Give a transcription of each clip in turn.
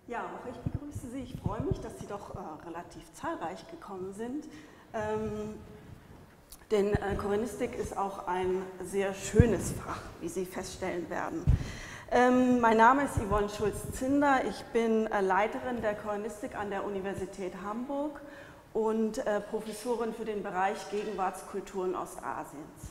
Ja, auch ich begrüße Sie. Ich freue mich, dass Sie doch relativ zahlreich gekommen sind. Denn Koreanistik ist auch ein sehr schönes Fach, wie Sie feststellen werden. Mein Name ist Yvonne Schulz-Zinder. Ich bin Leiterin der Koreanistik an der Universität Hamburg und Professorin für den Bereich Gegenwartskulturen Ostasiens.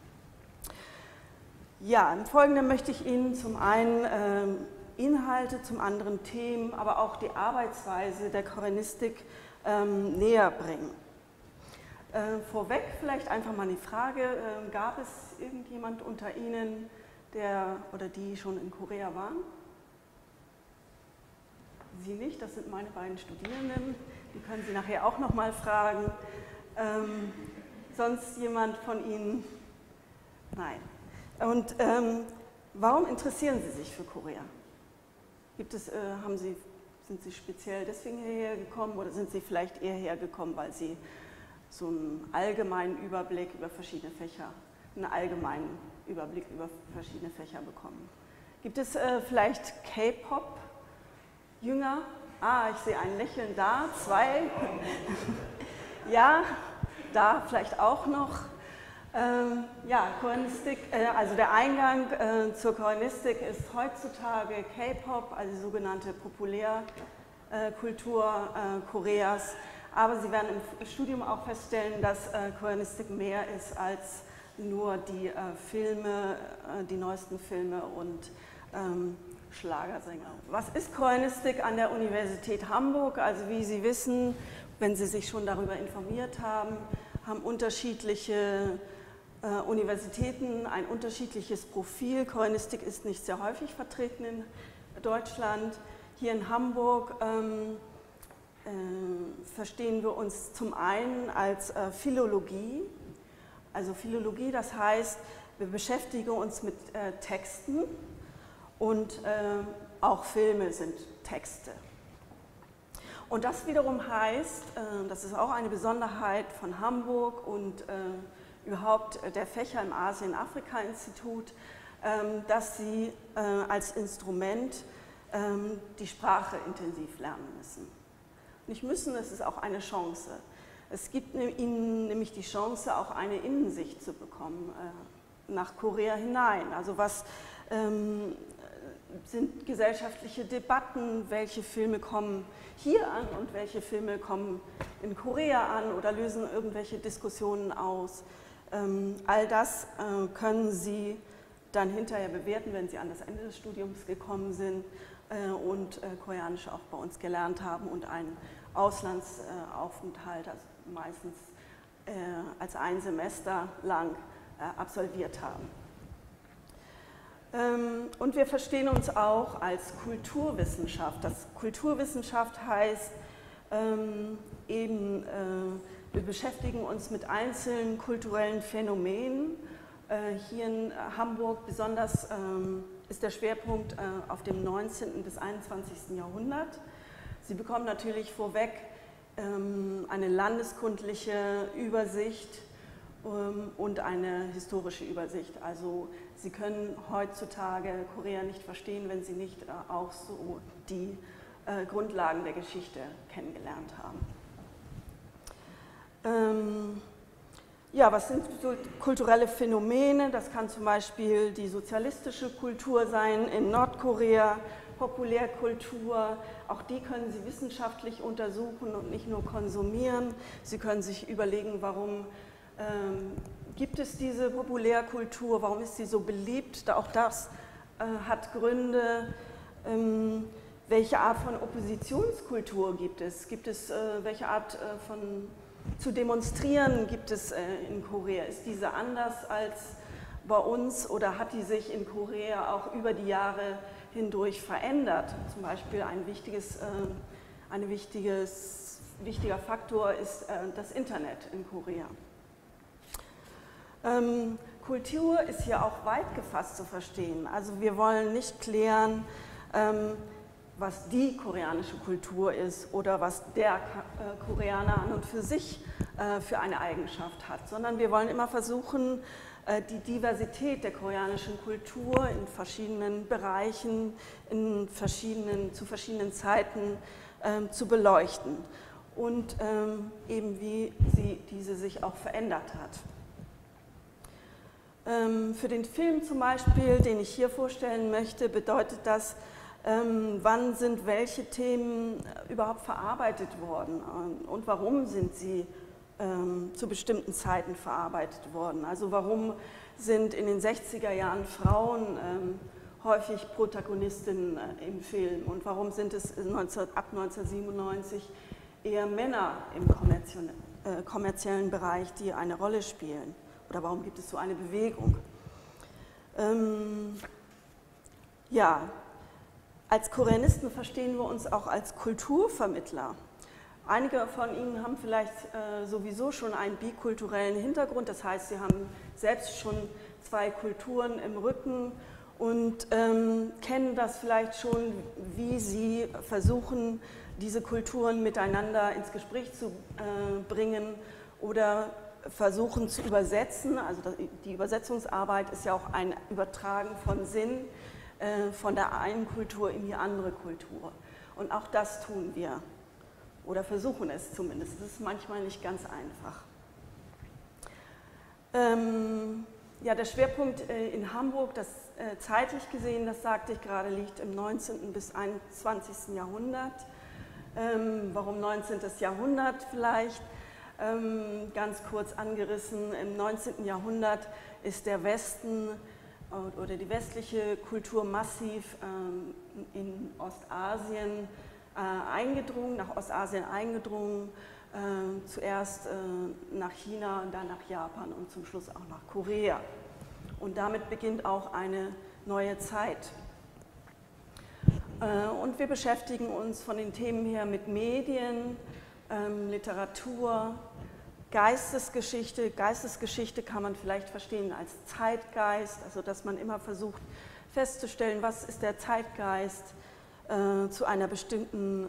Ja, im Folgenden möchte ich Ihnen zum einen Inhalte, zum anderen Themen, aber auch die Arbeitsweise der Koreanistik näher bringen. Vorweg vielleicht einfach mal die Frage, gab es irgendjemand unter Ihnen, der oder die schon in Korea waren? Sie nicht, das sind meine beiden Studierenden, die können Sie nachher auch noch mal fragen. Sonst jemand von Ihnen? Nein. Und warum interessieren Sie sich für Korea? Sind Sie speziell deswegen hierher gekommen oder sind Sie vielleicht eher hergekommen, weil Sie so einen allgemeinen Überblick über verschiedene Fächer bekommen? Gibt es vielleicht K-Pop-Jünger? Ah, ich sehe ein Lächeln da, zwei. Ja, da vielleicht auch noch. Ja, Koreanistik, also der Eingang zur Koreanistik ist heutzutage K-Pop, also die sogenannte Populärkultur Koreas. Aber Sie werden im Studium auch feststellen, dass Koreanistik mehr ist als nur die Filme, die neuesten Filme und Schlagersänger. Was ist Koreanistik an der Universität Hamburg? Also wie Sie wissen, wenn Sie sich schon darüber informiert haben unterschiedliche Universitäten ein unterschiedliches Profil. Koreanistik ist nicht sehr häufig vertreten in Deutschland. Hier in Hamburg verstehen wir uns zum einen als Philologie. Also Philologie, das heißt, wir beschäftigen uns mit Texten und auch Filme sind Texte. Und das wiederum heißt, das ist auch eine Besonderheit von Hamburg und überhaupt der Fächer im Asien-Afrika-Institut, dass sie als Instrument die Sprache intensiv lernen müssen. Nicht müssen, es ist auch eine Chance. Es gibt ihnen nämlich die Chance, auch eine Innensicht zu bekommen nach Korea hinein. Also was sind gesellschaftliche Debatten, welche Filme kommen hier an und welche Filme kommen in Korea an oder lösen irgendwelche Diskussionen aus. All das können Sie dann hinterher bewerten, wenn Sie an das Ende des Studiums gekommen sind und Koreanisch auch bei uns gelernt haben und einen Auslandsaufenthalt, also meistens als ein Semester lang absolviert haben. Und wir verstehen uns auch als Kulturwissenschaft. Das Kulturwissenschaft heißt wir beschäftigen uns mit einzelnen kulturellen Phänomenen. Hier in Hamburg besonders ist der Schwerpunkt auf dem 19. bis 21. Jahrhundert. Sie bekommen natürlich vorweg eine landeskundliche Übersicht und eine historische Übersicht. Also Sie können heutzutage Korea nicht verstehen, wenn Sie nicht auch so die Grundlagen der Geschichte kennengelernt haben. Ja, was sind so kulturelle Phänomene? Das kann zum Beispiel die sozialistische Kultur sein in Nordkorea, Populärkultur. Auch die können Sie wissenschaftlich untersuchen und nicht nur konsumieren. Sie können sich überlegen, warum gibt es diese Populärkultur, warum ist sie so beliebt? Auch das hat Gründe. Welche Art von Oppositionskultur gibt es? Welche Art zu demonstrieren gibt es in Korea? Ist diese anders als bei uns oder hat die sich in Korea auch über die Jahre hindurch verändert? Zum Beispiel ein wichtiger Faktor ist das Internet in Korea. Kultur ist hier auch weit gefasst zu verstehen. Also wir wollen nicht klären, was die koreanische Kultur ist oder was der Koreaner an und für sich für eine Eigenschaft hat, sondern wir wollen immer versuchen, die Diversität der koreanischen Kultur in verschiedenen Bereichen, zu verschiedenen Zeiten zu beleuchten und eben wie diese sich auch verändert hat. Für den Film zum Beispiel, den ich hier vorstellen möchte, bedeutet das, wann sind welche Themen überhaupt verarbeitet worden und warum sind sie zu bestimmten Zeiten verarbeitet worden. Also warum sind in den 60er Jahren Frauen häufig Protagonistinnen im Film und warum sind es ab 1997 eher Männer im kommerziellen Bereich, die eine Rolle spielen? Oder warum gibt es so eine Bewegung? Ja, als Koreanisten verstehen wir uns auch als Kulturvermittler. Einige von Ihnen haben vielleicht sowieso schon einen bikulturellen Hintergrund, das heißt, sie haben selbst schon zwei Kulturen im Rücken und kennen das vielleicht schon, wie sie versuchen, diese Kulturen miteinander ins Gespräch zu bringen oder versuchen zu übersetzen. Also die Übersetzungsarbeit ist ja auch ein Übertragen von Sinn von der einen Kultur in die andere Kultur. Und auch das tun wir oder versuchen es zumindest. Das ist manchmal nicht ganz einfach. Ja, der Schwerpunkt in Hamburg, das zeitlich gesehen, das sagte ich gerade, liegt im 19. bis 21. Jahrhundert. Warum 19. Jahrhundert vielleicht? Ganz kurz angerissen, im 19. Jahrhundert ist der Westen oder die westliche Kultur massiv in Ostasien eingedrungen, nach Ostasien eingedrungen, zuerst nach China, dann nach Japan und zum Schluss auch nach Korea. Und damit beginnt auch eine neue Zeit. Und wir beschäftigen uns von den Themen her mit Medien, Literatur, Geistesgeschichte. Geistesgeschichte kann man vielleicht verstehen als Zeitgeist, also dass man immer versucht festzustellen, was ist der Zeitgeist zu einer bestimmten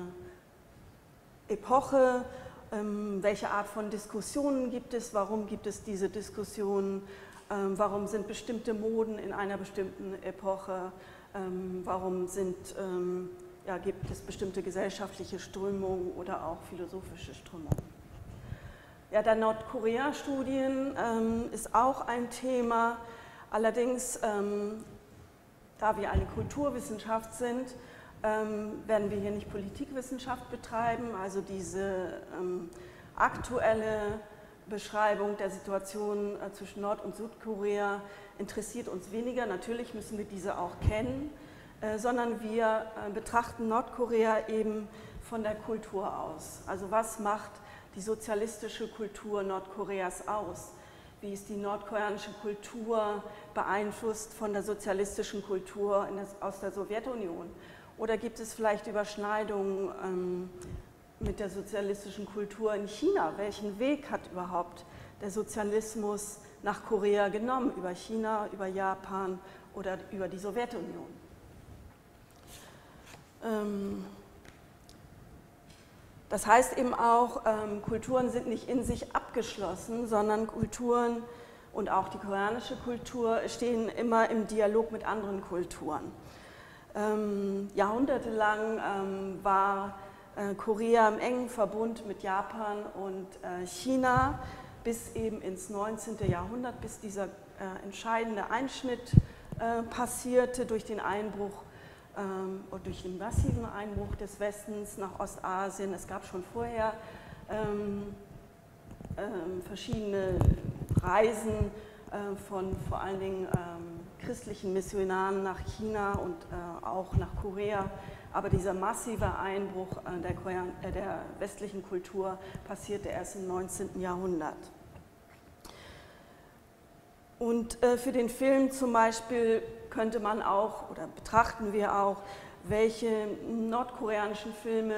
Epoche, welche Art von Diskussionen gibt es, warum gibt es diese Diskussionen, warum sind bestimmte Moden in einer bestimmten Epoche, warum gibt es bestimmte gesellschaftliche Strömungen oder auch philosophische Strömungen. Ja, der Nordkorea-Studien ist auch ein Thema, allerdings, da wir eine Kulturwissenschaft sind, werden wir hier nicht Politikwissenschaft betreiben, also diese aktuelle Beschreibung der Situation zwischen Nord- und Südkorea interessiert uns weniger, natürlich müssen wir diese auch kennen, sondern wir betrachten Nordkorea eben von der Kultur aus. Also was macht die sozialistische Kultur Nordkoreas aus? Wie ist die nordkoreanische Kultur beeinflusst von der sozialistischen Kultur aus der Sowjetunion? Oder gibt es vielleicht Überschneidungen mit der sozialistischen Kultur in China? Welchen Weg hat überhaupt der Sozialismus nach Korea genommen? Über China, über Japan oder über die Sowjetunion? Das heißt eben auch, Kulturen sind nicht in sich abgeschlossen, sondern Kulturen und auch die koreanische Kultur stehen immer im Dialog mit anderen Kulturen. Jahrhundertelang war Korea im engen Verbund mit Japan und China bis eben ins 19. Jahrhundert, bis dieser entscheidende Einschnitt passierte durch den Einbruch und durch den massiven Einbruch des Westens nach Ostasien. Es gab schon vorher verschiedene Reisen von vor allen Dingen christlichen Missionaren nach China und auch nach Korea. Aber dieser massive Einbruch der westlichen Kultur passierte erst im 19. Jahrhundert. Und für den Film zum Beispiel könnte man auch, oder betrachten wir auch, welche nordkoreanischen Filme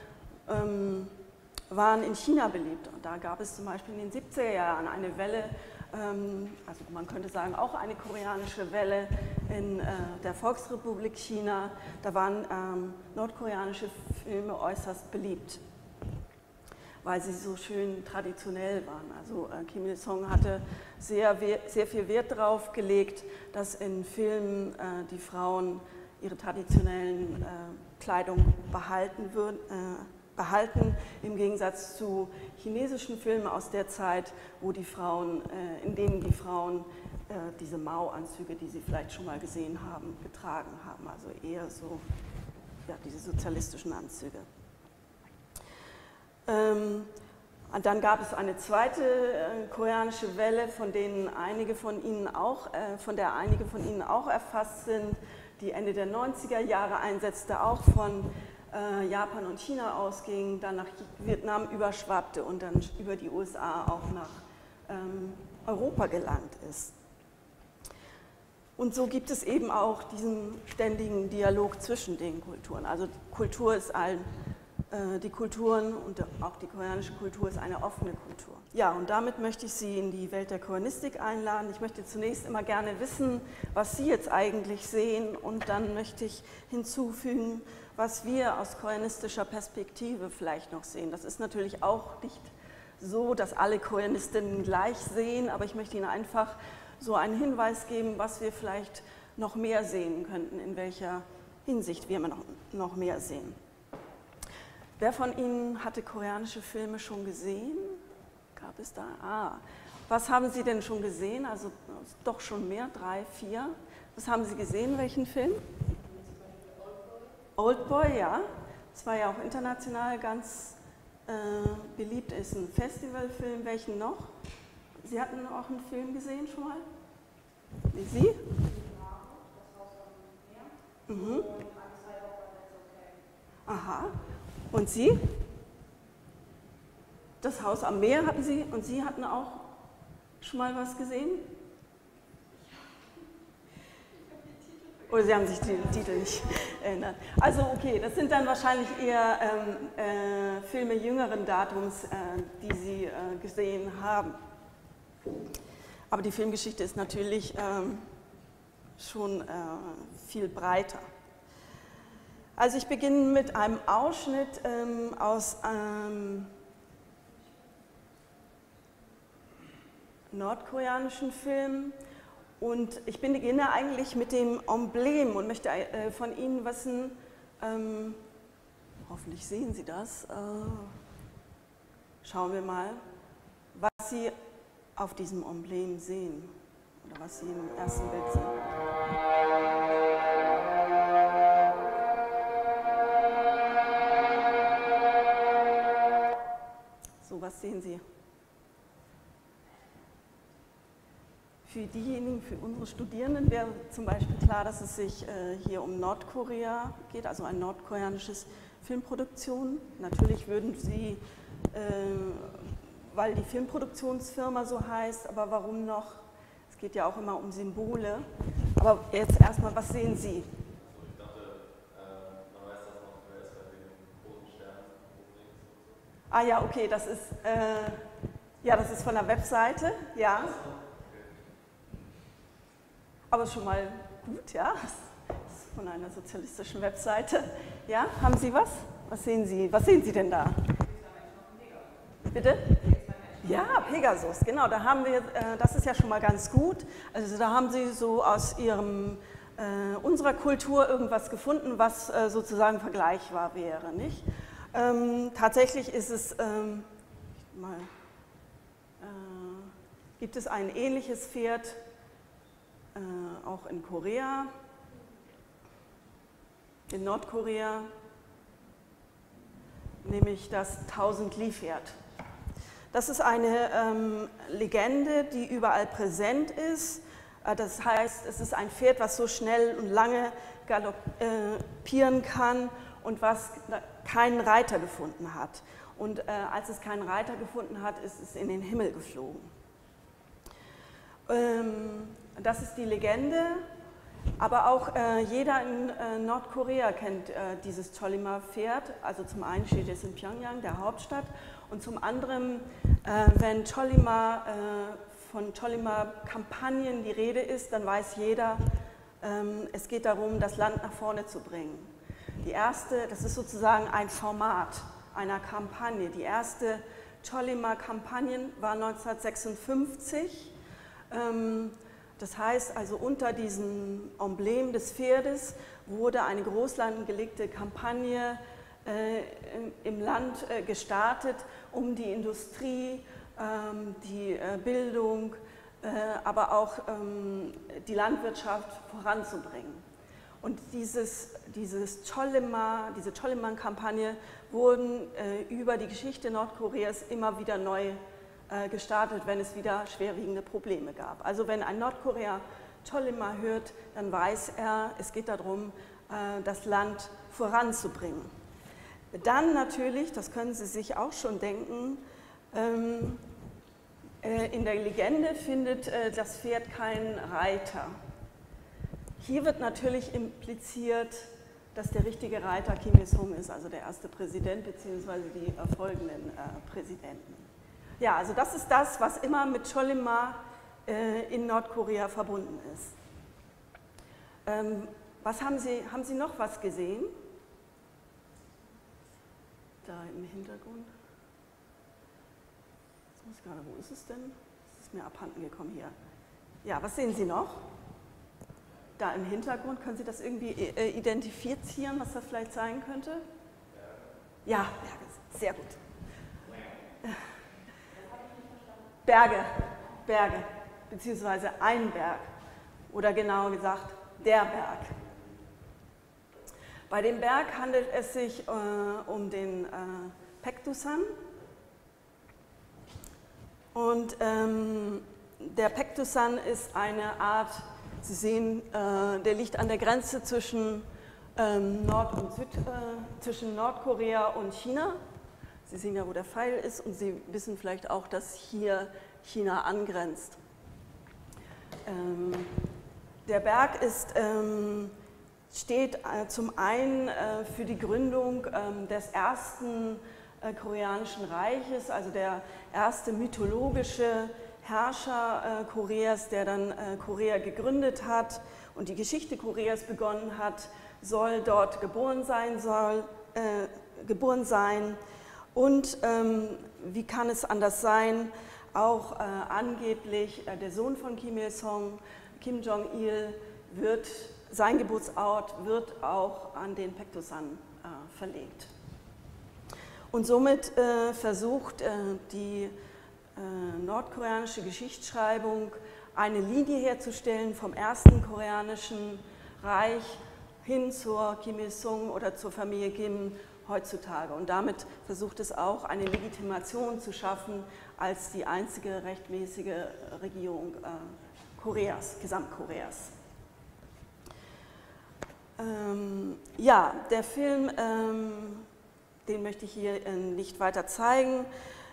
waren in China beliebt. Und da gab es zum Beispiel in den 70er Jahren eine Welle, also man könnte sagen auch eine koreanische Welle in der Volksrepublik China. Da waren nordkoreanische Filme äußerst beliebt. weil sie so schön traditionell waren. Also Kim Il-sung hatte sehr viel Wert darauf gelegt, dass in Filmen die Frauen ihre traditionellen Kleidung behalten, im Gegensatz zu chinesischen Filmen aus der Zeit, wo die Frauen, in denen die Frauen diese Mao-Anzüge, die Sie vielleicht schon mal gesehen haben, getragen haben, also eher so ja, diese sozialistischen Anzüge. Und dann gab es eine zweite koreanische Welle, von der einige von Ihnen auch erfasst sind, die Ende der 90er Jahre einsetzte, auch von Japan und China ausging, dann nach Vietnam überschwappte und dann über die USA auch nach Europa gelangt ist. Und so gibt es eben auch diesen ständigen Dialog zwischen den Kulturen. Also Kultur ist die Kulturen und auch die koreanische Kultur ist eine offene Kultur. Ja, und damit möchte ich Sie in die Welt der Koreanistik einladen. Ich möchte zunächst immer gerne wissen, was Sie jetzt eigentlich sehen, und dann möchte ich hinzufügen, was wir aus koreanistischer Perspektive vielleicht noch sehen. Das ist natürlich auch nicht so, dass alle Koreanistinnen gleich sehen, aber ich möchte Ihnen einfach so einen Hinweis geben, was wir vielleicht noch mehr sehen könnten, in welcher Hinsicht wir noch mehr sehen. Wer von Ihnen hatte koreanische Filme schon gesehen? Gab es da? Was haben Sie denn schon gesehen? Also doch schon mehr, 3, 4. Was haben Sie gesehen? Welchen Film? Oldboy, ja. Das war ja auch international ganz beliebt, ist ein Festivalfilm. Welchen noch? Sie hatten auch einen Film gesehen schon mal? Wie Sie? Mhm. Aha. Und Sie? Das Haus am Meer hatten Sie, und Sie hatten auch schon mal was gesehen? Oder Sie haben sich den Titel nicht erinnert. Also okay, das sind dann wahrscheinlich eher Filme jüngeren Datums, die Sie gesehen haben. Aber die Filmgeschichte ist natürlich schon viel breiter. Also ich beginne mit einem Ausschnitt aus nordkoreanischen Film, und ich beginne eigentlich mit dem Emblem und möchte von Ihnen wissen, hoffentlich sehen Sie das, schauen wir mal, was Sie auf diesem Emblem sehen oder was Sie im ersten Bild sehen. So, was sehen Sie? Für diejenigen, für unsere Studierenden wäre zum Beispiel klar, dass es sich hier um Nordkorea geht, also eine nordkoreanische Filmproduktion. Natürlich würden Sie, weil die Filmproduktionsfirma so heißt, aber warum noch? Es geht ja auch immer um Symbole. Aber jetzt erstmal, was sehen Sie? Ich dachte, man weiß das noch, wer ist bei dem großen Stern. Ah ja, okay, das ist, ja, das ist von der Webseite, ja. Aber schon mal gut, ja. Das ist von einer sozialistischen Webseite. Ja, haben Sie was? Was sehen Sie? Was sehen Sie denn da? Bitte? Ja, Pegasus, genau. Da haben wir, das ist ja schon mal ganz gut. Also da haben Sie so aus unserer Kultur irgendwas gefunden, was sozusagen vergleichbar wäre, nicht? Tatsächlich ist es, gibt es ein ähnliches Pferd, auch in Korea, in Nordkorea, nämlich das 1000-Li-Pferd. Das ist eine Legende, die überall präsent ist. Das heißt, es ist ein Pferd, was so schnell und lange galoppieren kann und was keinen Reiter gefunden hat. Und als es keinen Reiter gefunden hat, ist es in den Himmel geflogen. Das ist die Legende, aber auch jeder in Nordkorea kennt dieses Chollima-Pferd. Also zum einen steht es in Pyongyang, der Hauptstadt, und zum anderen, wenn von Chollima-Kampagnen die Rede ist, dann weiß jeder, es geht darum, das Land nach vorne zu bringen. Die erste, das ist sozusagen ein Format. einer Kampagne. Die erste Chollima-Kampagne war 1956. Das heißt also, unter diesem Emblem des Pferdes wurde eine groß angelegte Kampagne im Land gestartet, um die Industrie, die Bildung, aber auch die Landwirtschaft voranzubringen. Und diese Chollima-Kampagne wurden über die Geschichte Nordkoreas immer wieder neu gestartet, wenn es wieder schwerwiegende Probleme gab. Also wenn ein Nordkoreaner Chollima hört, dann weiß er, es geht darum, das Land voranzubringen. Dann natürlich, das können Sie sich auch schon denken, in der Legende findet das Pferd keinen Reiter. Hier wird natürlich impliziert, dass der richtige Reiter Kim Il-sung ist, also der erste Präsident bzw. die folgenden Präsidenten. Ja, also das ist das, was immer mit Chollima in Nordkorea verbunden ist. Was haben Sie noch was gesehen? Da im Hintergrund. Jetzt muss ich gerade, wo ist es denn? Es ist mir abhanden gekommen hier. Ja, was sehen Sie noch? Da im Hintergrund, können Sie das irgendwie identifizieren, was das vielleicht sein könnte? Ja, Berge, sehr gut. Berge, beziehungsweise ein Berg, oder genauer gesagt, der Berg. Bei dem Berg handelt es sich um den Paektusan. Und der Paektusan ist eine Art, Sie sehen, der liegt an der Grenze zwischen zwischen Nordkorea und China. Sie sehen ja, wo der Pfeil ist, und Sie wissen vielleicht auch, dass hier China angrenzt. Der Berg steht zum einen für die Gründung des ersten koreanischen Reiches, also der erste mythologische Herrscher Koreas, der dann Korea gegründet hat und die Geschichte Koreas begonnen hat, soll dort geboren sein. Und wie kann es anders sein, auch angeblich der Sohn von Kim Il-sung, Kim Jong-il, sein Geburtsort wird auch an den Paektusan verlegt. Und somit versucht die nordkoreanische Geschichtsschreibung eine Linie herzustellen vom ersten koreanischen Reich hin zur Kim Il-sung oder zur Familie Kim heutzutage. Und damit versucht es auch, eine Legitimation zu schaffen als die einzige rechtmäßige Regierung Koreas, Gesamtkoreas. Ja, der Film, den möchte ich hier nicht weiter zeigen.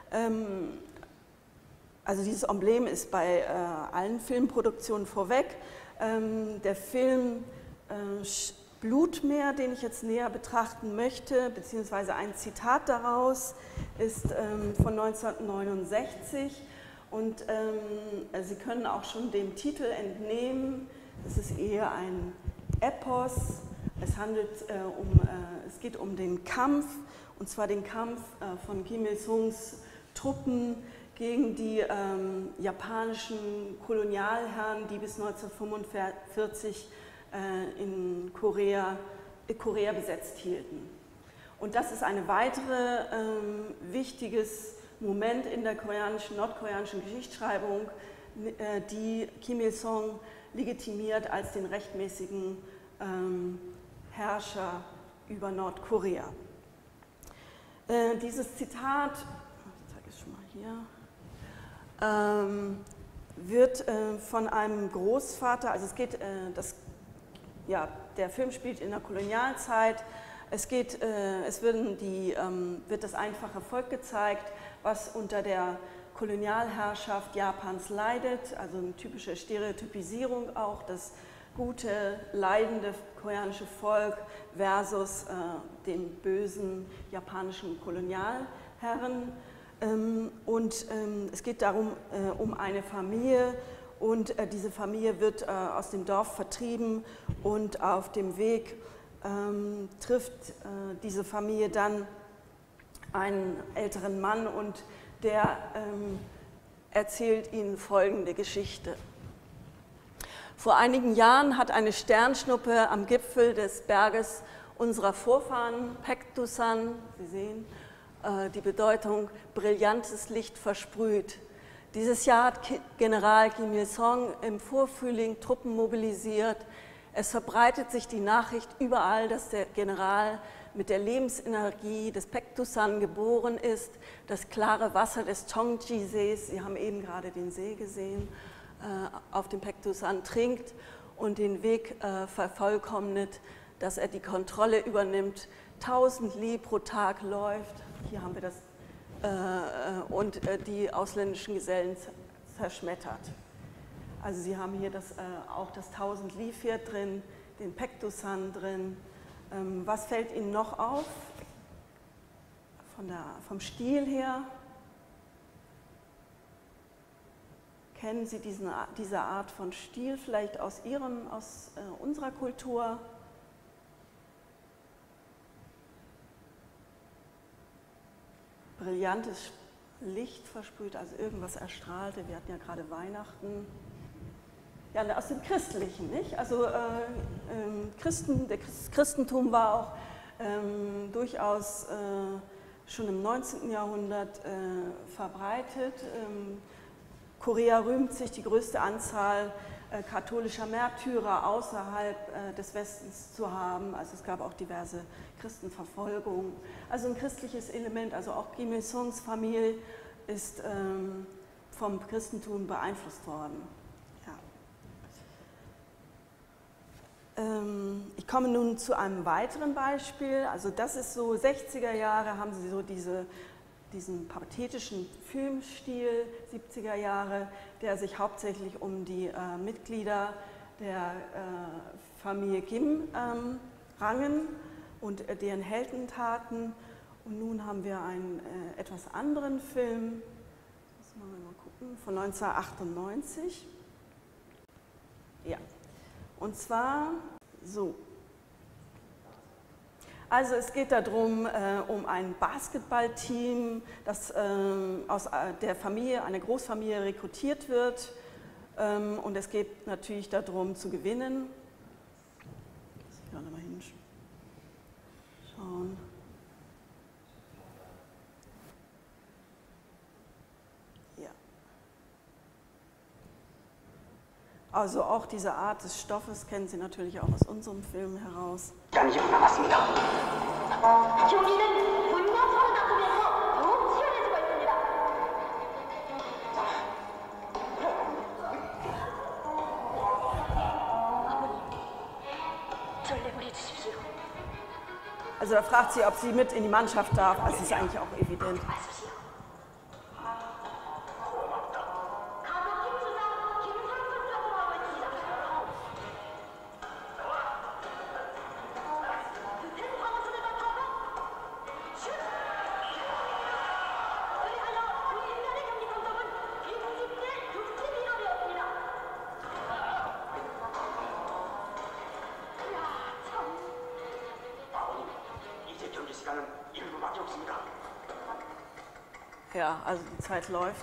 Also dieses Emblem ist bei allen Filmproduktionen vorweg. Der Film Blutmeer, den ich jetzt näher betrachten möchte, beziehungsweise ein Zitat daraus, ist von 1969 und Sie können auch schon dem Titel entnehmen, es ist eher ein Epos, es geht um den Kampf, und zwar den Kampf von Kim Il-sungs Truppen gegen die japanischen Kolonialherren, die bis 1945 in Korea besetzt hielten. Und das ist ein weiteres wichtiges Moment in der nordkoreanischen Geschichtsschreibung, die Kim Il-sung legitimiert als den rechtmäßigen Herrscher über Nordkorea. Dieses Zitat, ich zeige es schon mal hier, wird von einem Großvater, also es geht, der Film spielt in der Kolonialzeit, wird das einfache Volk gezeigt, was unter der Kolonialherrschaft Japans leidet, also eine typische Stereotypisierung auch, das gute, leidende koreanische Volk versus den bösen japanischen Kolonialherren. Und es geht darum, um eine Familie, und diese Familie wird aus dem Dorf vertrieben, und auf dem Weg trifft diese Familie dann einen älteren Mann und der erzählt ihnen folgende Geschichte. Vor einigen Jahren hat eine Sternschnuppe am Gipfel des Berges unserer Vorfahren, Paektusan, Sie sehen die Bedeutung, brillantes Licht versprüht. Dieses Jahr hat General Kim Il-sung im Vorfrühling Truppen mobilisiert. Es verbreitet sich die Nachricht überall, dass der General mit der Lebensenergie des Paektusan geboren ist, das klare Wasser des Cheongji-Sees, Sie haben eben gerade den See gesehen, auf dem Paektusan trinkt und den Weg vervollkommnet, dass er die Kontrolle übernimmt, 1000 Li pro Tag läuft, hier haben wir das, und die ausländischen Gesellen zerschmettert. Also Sie haben hier auch das 1000 Li Pferd drin, den Paektusan drin. Was fällt Ihnen noch auf vom Stil her? Kennen Sie diese Art von Stil vielleicht aus unserer Kultur? Brillantes Licht versprüht, also irgendwas erstrahlte. Wir hatten ja gerade Weihnachten. Ja, aus dem Christlichen, nicht? Also das Christentum war auch durchaus schon im 19. Jahrhundert verbreitet. Korea rühmt sich, die größte Anzahl katholischer Märtyrer außerhalb des Westens zu haben. Also es gab auch diverse Christenverfolgungen. Also ein christliches Element, also auch Kim Il-sungs Familie ist vom Christentum beeinflusst worden. Ja. Ich komme nun zu einem weiteren Beispiel. Also das ist so 60er Jahre, haben Sie so diesen pathetischen Filmstil, 70er Jahre, der sich hauptsächlich um die Mitglieder der Familie Kim rangen und deren Heldentaten. Und nun haben wir einen etwas anderen Film, das machen wir mal gucken, von 1998. Ja, und zwar so. Also es geht darum, um ein Basketballteam, das aus der Familie, einer Großfamilie rekrutiert wird. Und es geht natürlich darum zu gewinnen. Muss ich gerade mal hinschauen. Ja. Also auch diese Art des Stoffes kennen Sie natürlich auch aus unserem Film heraus. Also da fragt sie, ob sie mit in die Mannschaft darf. Also das ist eigentlich auch evident. Ja, also die Zeit läuft.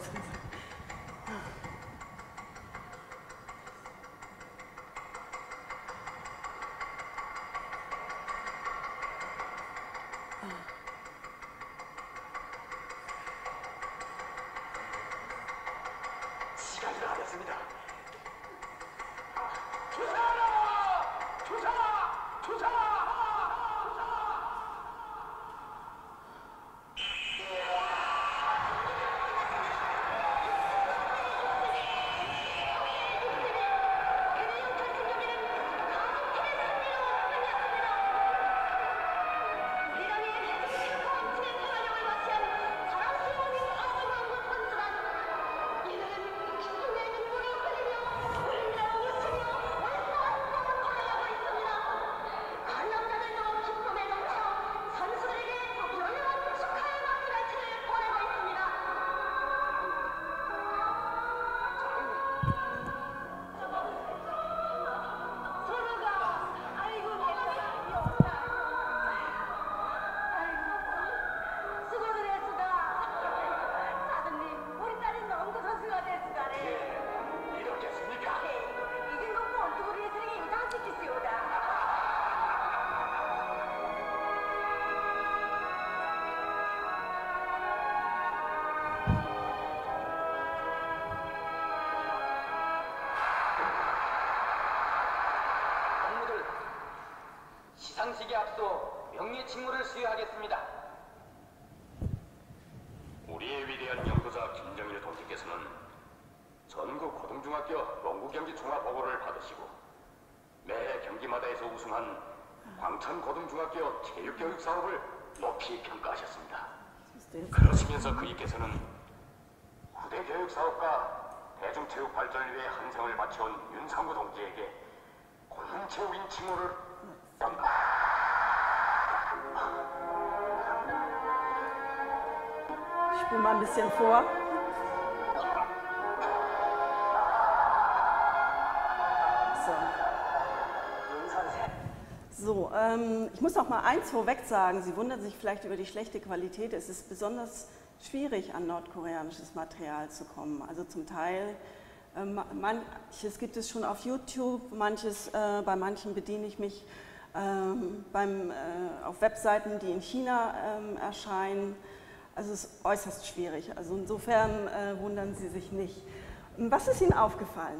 대중의 칭호를 수여하겠습니다. 우리의 위대한 연구자 김정일 동지께서는 전국 고등중학교 농구 경기 종합보고를 받으시고 매해 경기마다에서 우승한 광천 고등중학교 체육교육 사업을 높이 평가하셨습니다. 그러시면서 그이께서는 후대 교육 사업과 대중체육 발전을 위해 한생을 바쳐온 윤상구 동지에게 고문체육인 칭호를 Ich spule mal ein bisschen vor. So, ich muss noch mal eins vorweg sagen. Sie wundern sich vielleicht über die schlechte Qualität. Es ist besonders schwierig, an nordkoreanisches Material zu kommen. Also zum Teil, manches gibt es schon auf YouTube, bei manchen bediene ich mich auf Webseiten, die in China erscheinen. Also es ist äußerst schwierig. Also insofern wundern Sie sich nicht. Was ist Ihnen aufgefallen?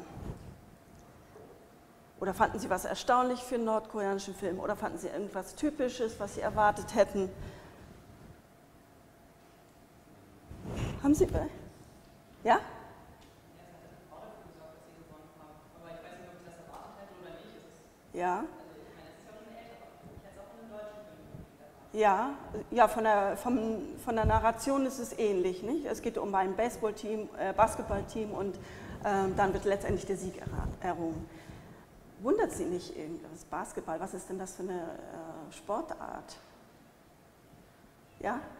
Oder fanden Sie was erstaunlich für einen nordkoreanischen Film? Oder fanden Sie irgendwas Typisches, was Sie erwartet hätten? Haben Sie? Ja? Ja. Ja, von der Narration ist es ähnlich, nicht? Es geht um ein Basketballteam und dann wird letztendlich der Sieg errungen. Wundert Sie nicht irgendwas? Basketball, was ist denn das für eine Sportart? Ja?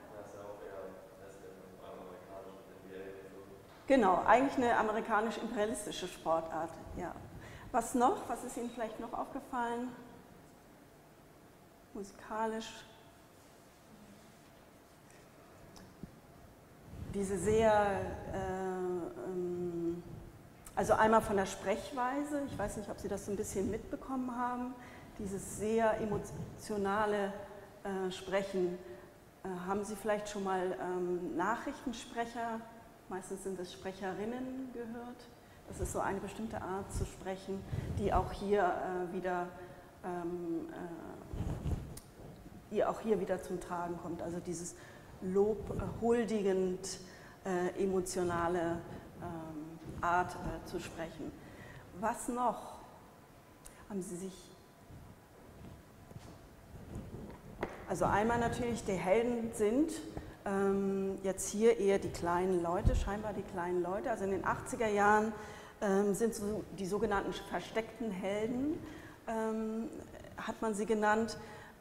Genau, eigentlich eine amerikanisch-imperialistische Sportart. Ja. Was noch? Was ist Ihnen vielleicht noch aufgefallen? Musikalisch? Diese sehr, also einmal von der Sprechweise, ich weiß nicht, ob Sie das so ein bisschen mitbekommen haben, dieses sehr emotionale Sprechen. Haben Sie vielleicht schon mal Nachrichtensprecher, meistens sind es Sprecherinnen, gehört? Das ist so eine bestimmte Art zu sprechen, die auch hier wieder zum Tragen kommt. Also dieses lobhuldigend emotionale Art zu sprechen. Was noch? Haben Sie sich... Also einmal natürlich, die Helden sind jetzt hier eher die kleinen Leute, scheinbar die kleinen Leute. Also in den 80er Jahren sind so die sogenannten versteckten Helden, hat man sie genannt,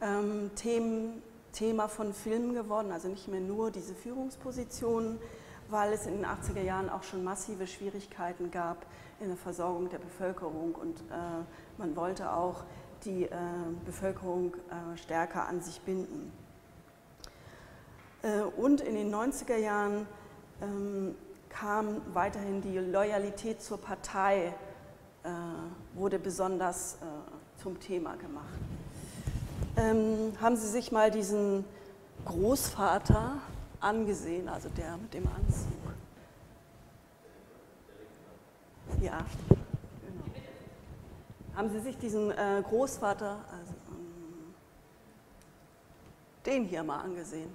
Thema von Filmen geworden, also nicht mehr nur diese Führungspositionen, weil es in den 80er Jahren auch schon massive Schwierigkeiten gab in der Versorgung der Bevölkerung und man wollte auch die Bevölkerung stärker an sich binden. Und in den 90er Jahren kam weiterhin die Loyalität zur Partei, wurde besonders zum Thema gemacht. Haben Sie sich mal diesen Großvater angesehen, also der mit dem Anzug? Ja, genau. Haben Sie sich diesen Großvater, also den hier mal angesehen?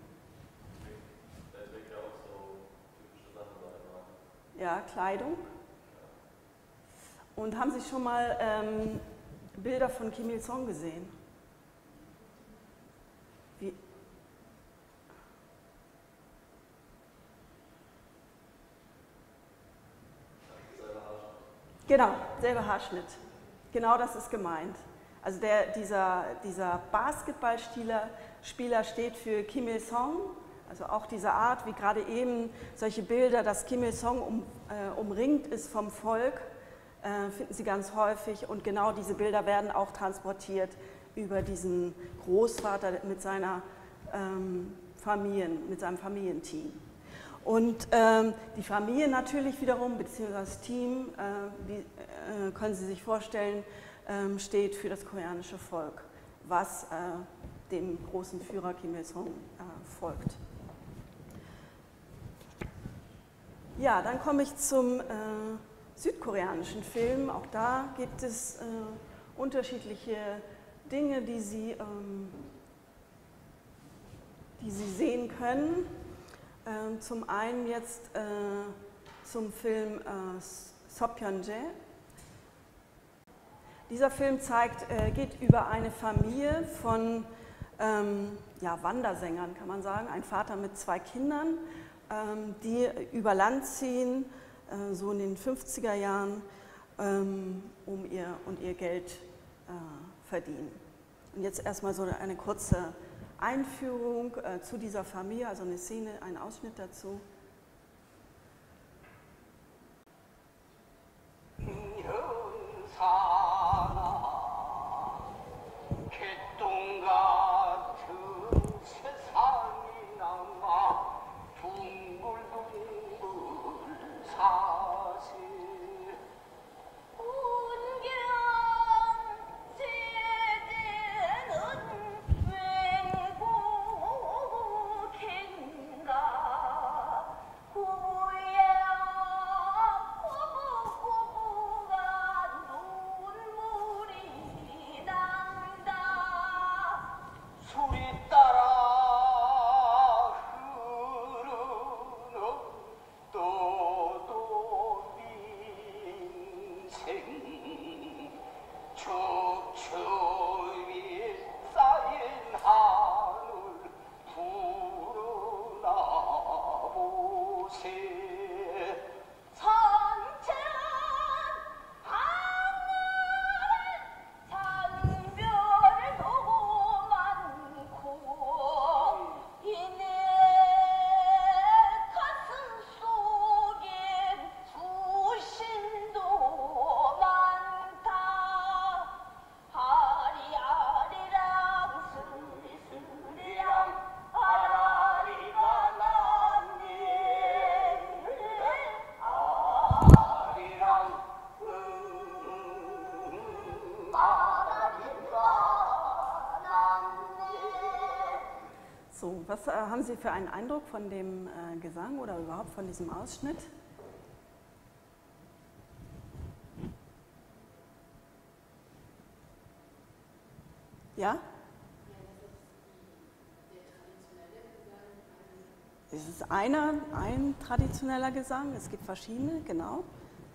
Ja, Kleidung. Und haben Sie schon mal Bilder von Kim Il-sung gesehen? Wie? Genau, selber Haarschnitt. Genau das ist gemeint. Also dieser Basketballspieler steht für Kim Il-sung. Also auch diese Art, wie gerade eben solche Bilder, dass Kim Il-sung umringt ist vom Volk, finden Sie ganz häufig. Und genau diese Bilder werden auch transportiert über diesen Großvater mit seinem Familienteam. Und die Familie natürlich wiederum, beziehungsweise das Team, wie können Sie sich vorstellen, steht für das koreanische Volk, was dem großen Führer Kim Il-sung folgt. Ja, dann komme ich zum südkoreanischen Film. Auch da gibt es unterschiedliche Dinge, die Sie die Sie sehen können. Zum einen jetzt zum Film Sopyeonje. Dieser Film geht über eine Familie von Wandersängern, kann man sagen, ein Vater mit 2 Kindern, die über Land ziehen, so in den 50er Jahren, um ihr Geld verdienen. Und jetzt erstmal so eine kurze Einführung zu dieser Familie, also eine Szene, ein Ausschnitt dazu. So, was haben Sie für einen Eindruck von dem Gesang oder überhaupt von diesem Ausschnitt? Ja? Es ist ein traditioneller Gesang, es gibt verschiedene, genau.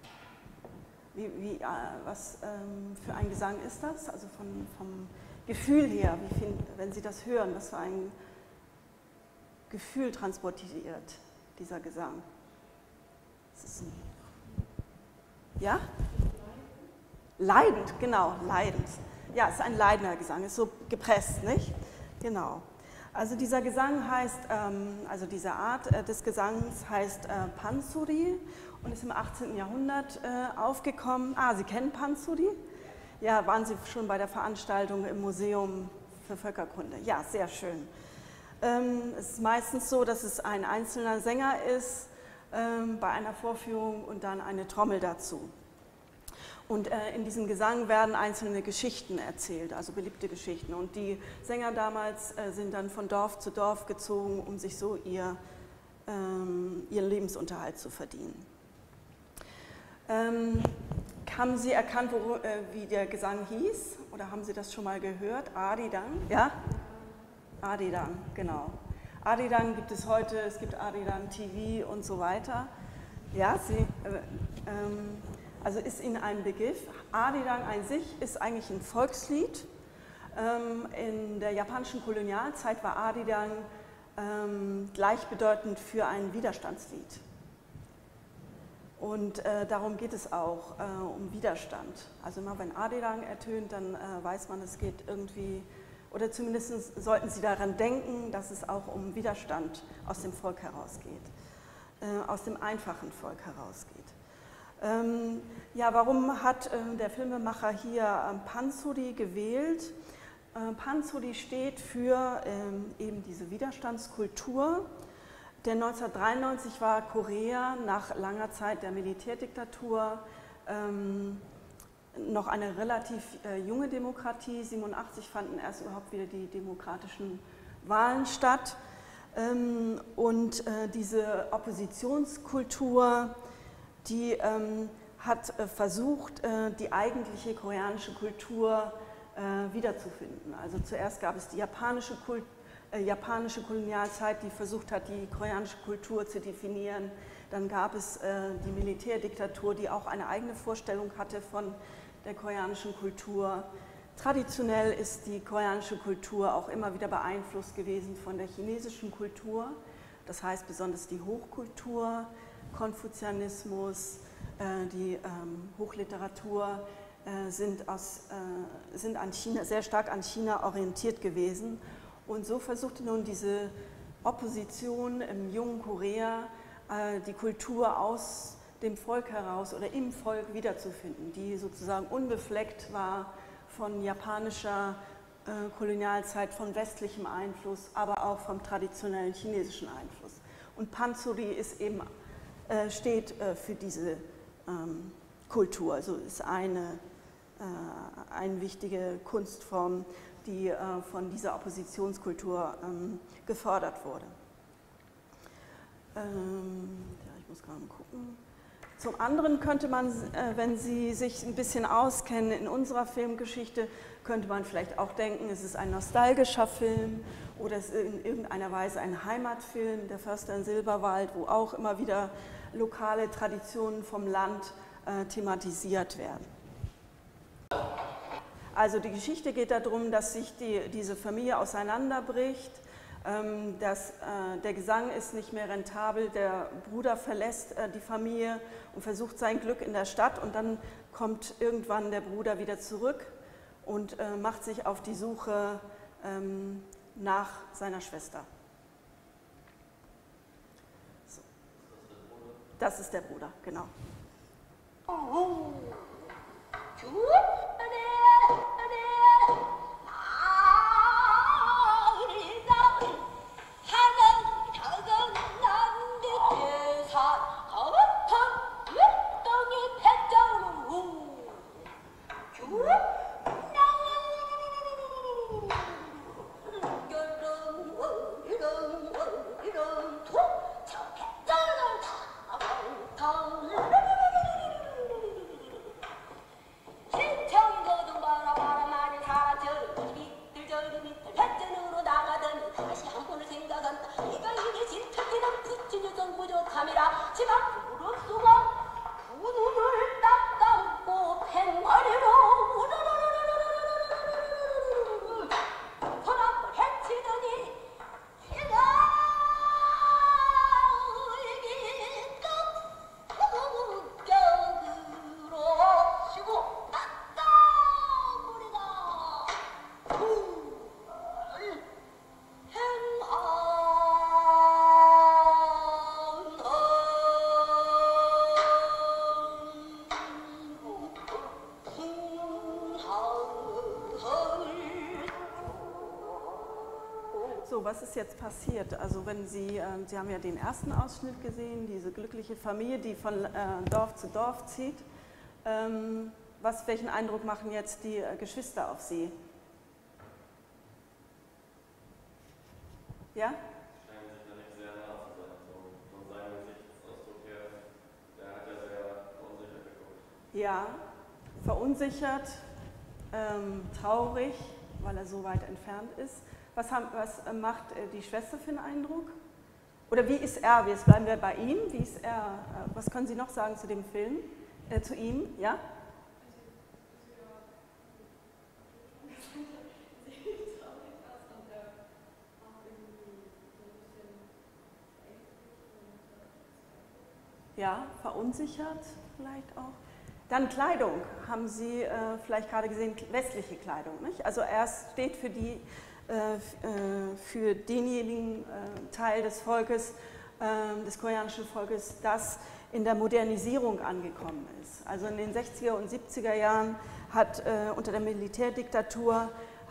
Was für ein Gesang ist das? Also vom Gefühl her, wenn Sie das hören, was für ein Gefühl transportiert dieser Gesang? Ja? Leidend, genau, leidend. Ja, es ist ein leidender Gesang, ist so gepresst, nicht? Genau. Also dieser Gesang heißt, also diese Art des Gesangs heißt Pansori und ist im 18. Jahrhundert aufgekommen. Ah, Sie kennen Pansori? Ja, waren Sie schon bei der Veranstaltung im Museum für Völkerkunde? Ja, sehr schön. Es ist meistens so, dass es ein einzelner Sänger ist bei einer Vorführung und dann eine Trommel dazu. Und in diesem Gesang werden einzelne Geschichten erzählt, also beliebte Geschichten. Und die Sänger damals sind dann von Dorf zu Dorf gezogen, um sich so ihren Lebensunterhalt zu verdienen. Haben Sie erkannt, wie der Gesang hieß? Oder haben Sie das schon mal gehört? Arirang? Ja? Arirang, genau. Arirang gibt es heute, es gibt Arirang TV und so weiter. Ja, also ist Ihnen ein Begriff. Arirang an sich ist eigentlich ein Volkslied. In der japanischen Kolonialzeit war Arirang gleichbedeutend für ein Widerstandslied. Und darum geht es auch, um Widerstand. Also immer wenn Arirang ertönt, dann weiß man, es geht irgendwie, oder zumindest sollten Sie daran denken, dass es auch um Widerstand aus dem Volk herausgeht, aus dem einfachen Volk herausgeht. Ja, warum hat der Filmemacher hier Pansori gewählt? Pansori steht für eben diese Widerstandskultur, denn 1993 war Korea nach langer Zeit der Militärdiktatur noch eine relativ junge Demokratie. 1987 fanden erst überhaupt wieder die demokratischen Wahlen statt. Und diese Oppositionskultur, die hat versucht, die eigentliche koreanische Kultur wiederzufinden. Also zuerst gab es die japanische japanische Kolonialzeit, die versucht hat, die koreanische Kultur zu definieren. Dann gab es die Militärdiktatur, die auch eine eigene Vorstellung hatte von der koreanischen Kultur. Traditionell ist die koreanische Kultur auch immer wieder beeinflusst gewesen von der chinesischen Kultur. Das heißt besonders die Hochkultur, Konfuzianismus, die Hochliteratur sind an China, sehr stark an China orientiert gewesen. Und so versuchte nun diese Opposition im jungen Korea, die Kultur aus dem Volk heraus oder im Volk wiederzufinden, die sozusagen unbefleckt war von japanischer Kolonialzeit, von westlichem Einfluss, aber auch vom traditionellen chinesischen Einfluss. Und Pansori ist eben, steht für diese Kultur, also ist eine wichtige Kunstform, die von dieser Oppositionskultur gefördert wurde. Ich muss gerade mal gucken. Zum anderen könnte man, wenn Sie sich ein bisschen auskennen in unserer Filmgeschichte, könnte man vielleicht auch denken, es ist ein nostalgischer Film oder es ist in irgendeiner Weise ein Heimatfilm, Der Förster in Silberwald, wo auch immer wieder lokale Traditionen vom Land thematisiert werden. Also die Geschichte geht darum, dass sich diese Familie auseinanderbricht, dass der Gesang ist nicht mehr rentabel, der Bruder verlässt die Familie und versucht sein Glück in der Stadt und dann kommt irgendwann der Bruder wieder zurück und macht sich auf die Suche nach seiner Schwester. So. Das ist der Bruder, genau. So, was ist jetzt passiert? Also wenn Sie haben ja den ersten Ausschnitt gesehen, diese glückliche Familie, die von Dorf zu Dorf zieht. Welchen Eindruck machen jetzt die Geschwister auf Sie? Ja? Scheinen sich da nicht sehr nah zu sein. So, von seinem Gesichtsausdruck her, der hat ja sehr verunsichert geguckt. Ja, verunsichert, traurig, weil er so weit entfernt ist. Was macht die Schwester für einen Eindruck? Oder wie ist er? Jetzt bleiben wir bei ihm. Wie ist er? Was können Sie noch sagen zu dem Film? Zu ihm? Ja? Ja, verunsichert vielleicht auch. Dann Kleidung, haben Sie vielleicht gerade gesehen, westliche Kleidung, nicht? Also er steht für denjenigen Teil des Volkes, des koreanischen Volkes, das in der Modernisierung angekommen ist. Also in den 60er und 70er Jahren hat unter der Militärdiktatur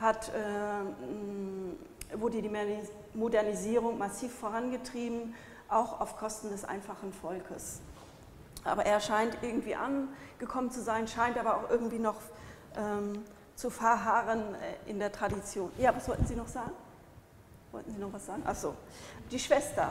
wurde die Modernisierung massiv vorangetrieben, auch auf Kosten des einfachen Volkes. Aber er scheint irgendwie angekommen zu sein, scheint aber auch irgendwie noch zu verharren in der Tradition. Ja, was wollten Sie noch sagen? Wollten Sie noch was sagen? Ach so, die Schwester.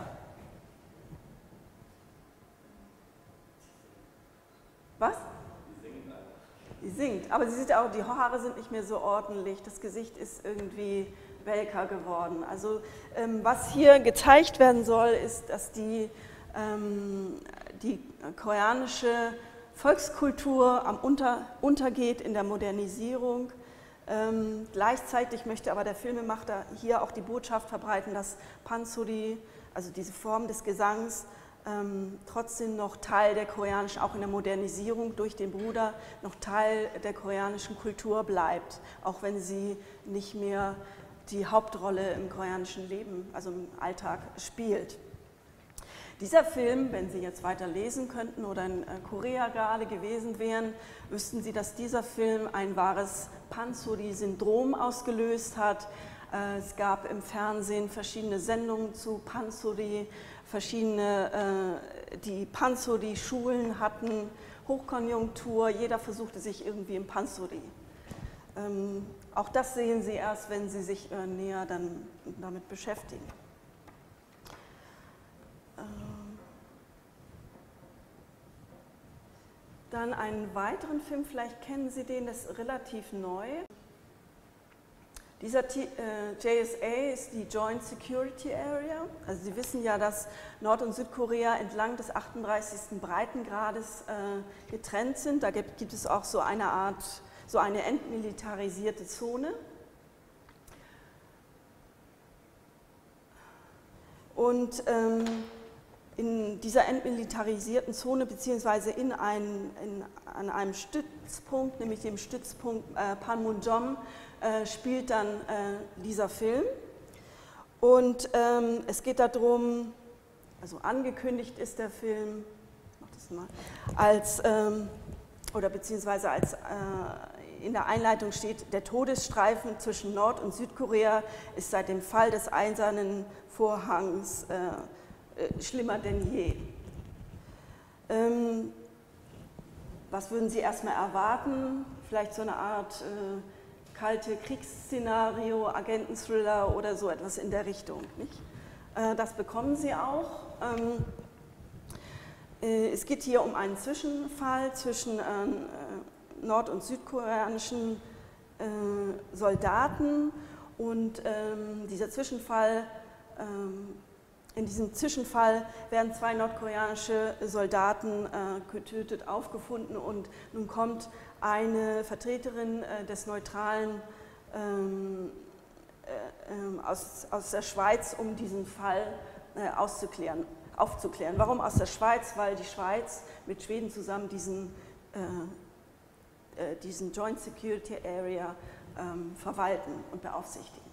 Was? Die singt einfach. Die singt, aber sie sieht auch, die Haare sind nicht mehr so ordentlich, das Gesicht ist irgendwie welker geworden. Also was hier gezeigt werden soll, ist, dass die koreanische Volkskultur am untergeht in der Modernisierung. Gleichzeitig möchte aber der Filmemacher hier auch die Botschaft verbreiten, dass Pansori, also diese Form des Gesangs, trotzdem noch Teil der koreanischen, auch in der Modernisierung durch den Bruder, noch Teil der koreanischen Kultur bleibt, auch wenn sie nicht mehr die Hauptrolle im koreanischen Leben, also im Alltag, spielt. Dieser Film, wenn Sie jetzt weiter lesen könnten oder in Korea gerade gewesen wären, wüssten Sie, dass dieser Film ein wahres Pansori-Syndrom ausgelöst hat. Es gab im Fernsehen verschiedene Sendungen zu Pansori, die Pansori-Schulen hatten Hochkonjunktur, jeder versuchte sich irgendwie im Pansori. Auch das sehen Sie erst, wenn Sie sich näher dann damit beschäftigen. Dann einen weiteren Film, vielleicht kennen Sie den, das ist relativ neu. Dieser JSA ist die Joint Security Area. Also Sie wissen ja, dass Nord- und Südkorea entlang des 38. Breitengrades getrennt sind. Da gibt es auch so eine Art, so eine entmilitarisierte Zone. Und in dieser entmilitarisierten Zone beziehungsweise an einem Stützpunkt, nämlich dem Stützpunkt Panmunjom, spielt dann dieser Film. Und es geht darum, also angekündigt ist der Film, mach das mal, beziehungsweise in der Einleitung steht, der Todesstreifen zwischen Nord- und Südkorea ist seit dem Fall des Eisernen Vorhangs schlimmer denn je. Was würden Sie erstmal erwarten? Vielleicht so eine Art kalte Kriegsszenario, Agenten-Thriller oder so etwas in der Richtung, nicht? Das bekommen Sie auch. Es geht hier um einen Zwischenfall zwischen nord- und südkoreanischen Soldaten und dieser Zwischenfall, in diesem Zwischenfall werden 2 nordkoreanische Soldaten getötet aufgefunden und nun kommt eine Vertreterin des Neutralen aus der Schweiz, um diesen Fall aufzuklären. Warum aus der Schweiz? Weil die Schweiz mit Schweden zusammen diesen Joint Security Area verwalten und beaufsichtigen.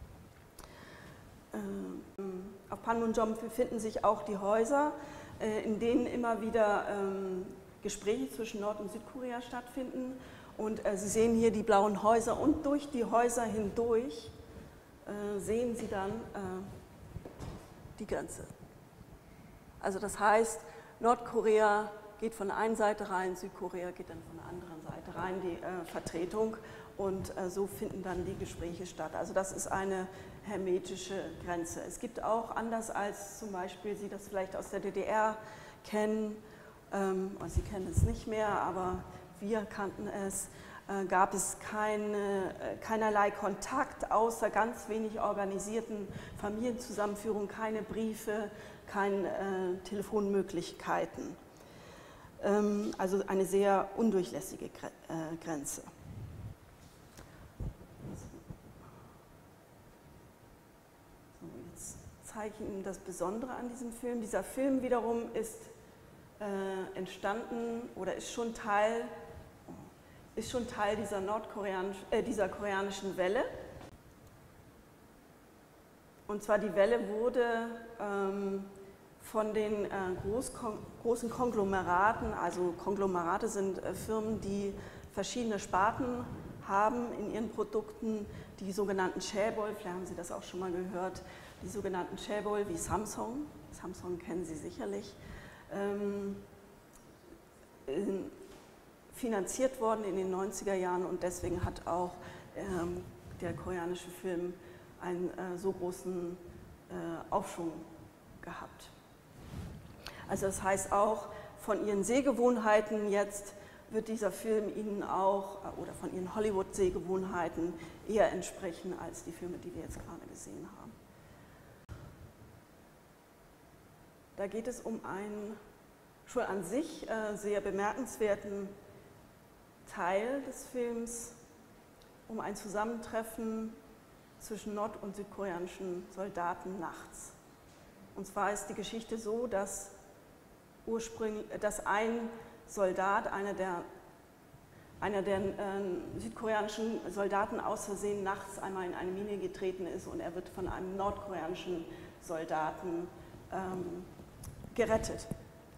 Auf Panmunjom befinden sich auch die Häuser, in denen immer wieder Gespräche zwischen Nord- und Südkorea stattfinden. Und Sie sehen hier die blauen Häuser und durch die Häuser hindurch sehen Sie dann die Grenze. Also das heißt, Nordkorea geht von der einen Seite rein, Südkorea geht dann von der anderen Seite rein, die Vertretung. Und so finden dann die Gespräche statt. Also das ist eine hermetische Grenze. Es gibt auch, anders als zum Beispiel Sie das vielleicht aus der DDR kennen, und Sie kennen es nicht mehr, aber wir kannten es, gab es keinerlei Kontakt, außer ganz wenig organisierten Familienzusammenführungen, keine Briefe, keine Telefonmöglichkeiten. Also eine sehr undurchlässige Grenze. Zeige ich Ihnen das Besondere an diesem Film. Dieser Film wiederum ist entstanden oder ist schon Teil dieser koreanischen Welle. Und zwar die Welle wurde von den großen Konglomeraten, also Konglomerate sind Firmen, die verschiedene Sparten haben in ihren Produkten, die sogenannten Chaebol, vielleicht haben Sie das auch schon mal gehört, die sogenannten Chaebol wie Samsung, Samsung kennen Sie sicherlich, finanziert worden in den 90er Jahren und deswegen hat auch der koreanische Film einen so großen Aufschwung gehabt. Also das heißt auch, von ihren Sehgewohnheiten jetzt wird dieser Film Ihnen auch oder von Ihren Hollywood-Sehgewohnheiten eher entsprechen als die Filme, die wir jetzt gerade gesehen haben. Da geht es um einen schon an sich sehr bemerkenswerten Teil des Films, um ein Zusammentreffen zwischen nord- und südkoreanischen Soldaten nachts. Und zwar ist die Geschichte so, dass ein Soldat, einer der südkoreanischen Soldaten aus Versehen nachts einmal in eine Mine getreten ist und er wird von einem nordkoreanischen Soldaten gerettet.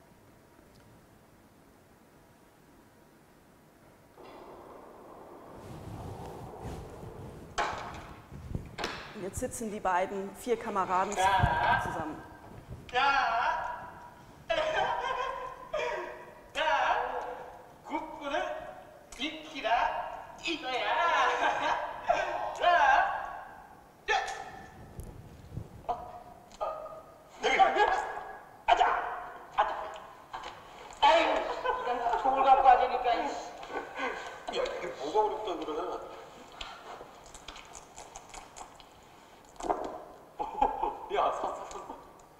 Und jetzt sitzen die beiden 4 Kameraden zusammen. 국부는 지키라 이거야. 아유, 이건 총을 갖고 하자니까. 야, 이게 뭐가 어렵다 그래? 야, 샀어.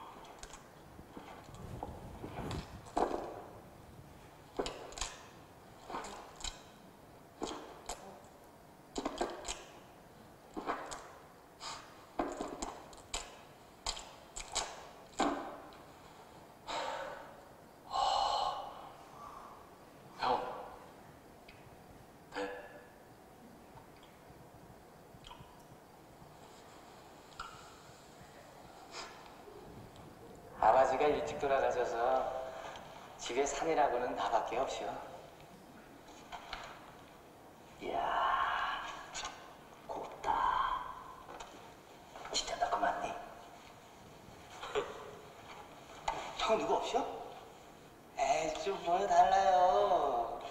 형, 돼? 아버지가 일찍 돌아가셔서 집에 산이라고는 나밖에 없이요. 이야, 곱다. 진짜 너 그만니? 형 누구 없이요? 에이, 좀 뭐요 달라요.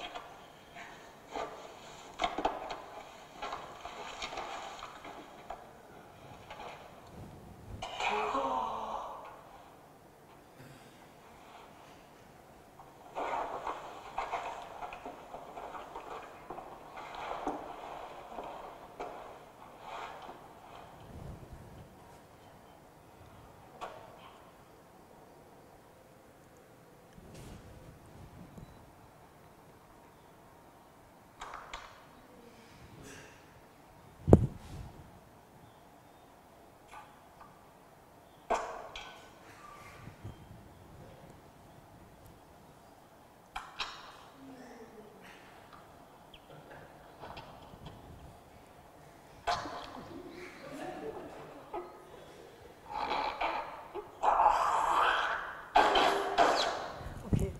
Okay.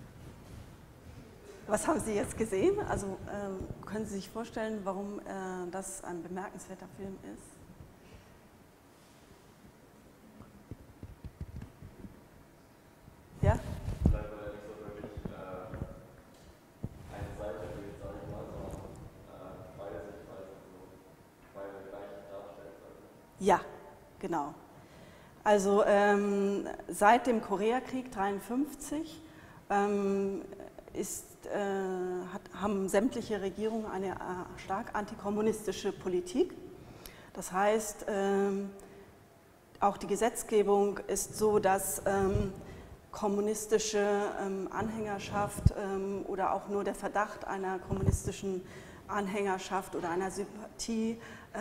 Was haben Sie jetzt gesehen? Also können Sie sich vorstellen, warum das ein bemerkenswerter Film ist? Ja? Vielleicht, weil er nicht so wirklich eine Seite wählt, sage ich mal, sondern beide Sichtweisen, so beide gleich darstellt. Ja, genau. Also seit dem Koreakrieg 1953 haben sämtliche Regierungen eine stark antikommunistische Politik. Das heißt, auch die Gesetzgebung ist so, dass kommunistische Anhängerschaft oder auch nur der Verdacht einer kommunistischen Anhängerschaft oder einer Sympathie